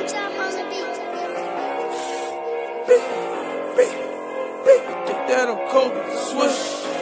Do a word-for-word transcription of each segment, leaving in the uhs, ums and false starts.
Think that I'm Kobe, swish.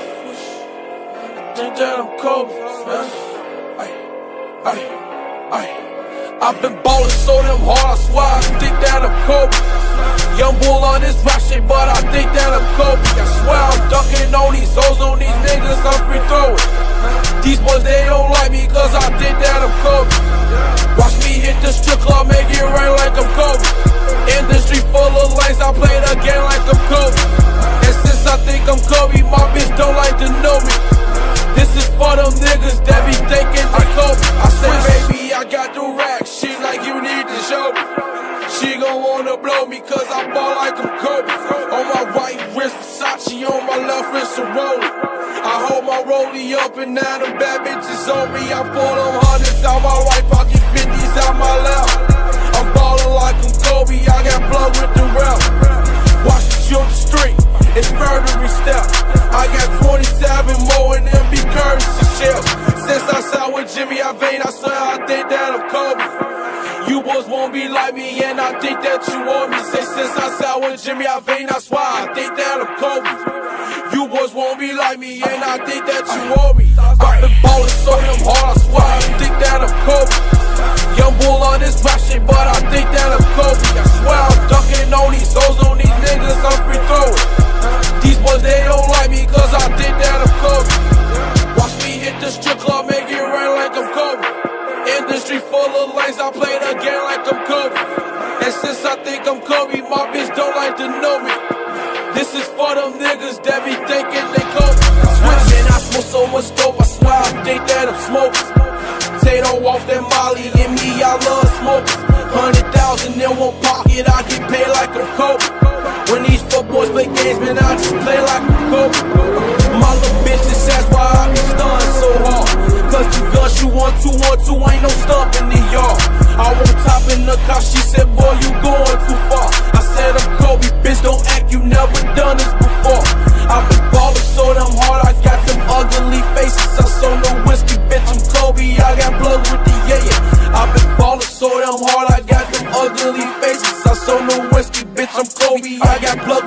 Think that I'm Kobe, smash. Ay, ay, ay. I've been ballin' so damn hard, I swear I think that I'm Kobe. Young bull on this rap shit, but I think that I'm Kobe. I swear I'm ducking on these hoes, on these niggas, I'm free throwing. These boys, they don't like me, cause I think that I'm Kobe. Watch me hit the strip club, make it rain like I'm Kobe. Industry full of lanes, I play the game like I'm Kobe. And since I think I'm Kobe, my bitch don't like to know me. This is for them niggas that be thinking they Kobe. I say, baby, I got the rack, she like you need to show me. She gon' wanna blow me cause I ball like I'm Kobe. On my right wrist Versace, on my left wrist a Rollie. I hold my rollie up and now them bad bitches on me. I pull them hundreds out my right pocket, fifties out my left. I'm ballin' like I'm Kobe, I got blood with the rep. Watch me shoot the street, it's murdery step. I got twenty-seven more and them be currency shells. Since I signed with Jimmy Iovine, I swear I think that I'm Kobe. You boys won't be like me and I think that you want me. Say since I signed with Jimmy Iovine, I swear I think that I'm Kobe. You boys won't be like me and I think that you want me. I've been ballin' so damn hard, I swear I think that I'm Kobe. Young bull on this rap shit, but I think that I'm Kobe. I swear I'm ducking on these hoes, on these niggas, I'm free throwing. These boys, they don't like me cause I think that I'm Kobe. Watch me hit the strip club, make it rain like I'm Kobe. Industry full of lanes, I play the game like I'm Kobe. And since I think I'm Kobe, my bitch don't like to know me. This is for them niggas that be thinking they Kobe. Switch, man, I smoke so much dope, I swear I think that I'm smoking. Tato off that Molly, and me, I love smoking. Hundred thousand in one pocket, I get paid like I'm Kobe. When these fuck boys play games, man, I just play like I'm Kobe. My little bitch, that's why I be stunning so hard. Cause you guns, you want two, one, two, ain't no stump in the yard. I won't top in the car, she said, boy, you going too far. I said, I'm Kobe, bitch, don't act, you never done this before. I've been ballin' so damn hard, I got them ugly faces. I saw no whiskey, bitch, I'm Kobe, I got blood with the yeah. I've been ballin' so damn hard, I got them ugly faces. I saw no whiskey, bitch, I'm Kobe, I got blood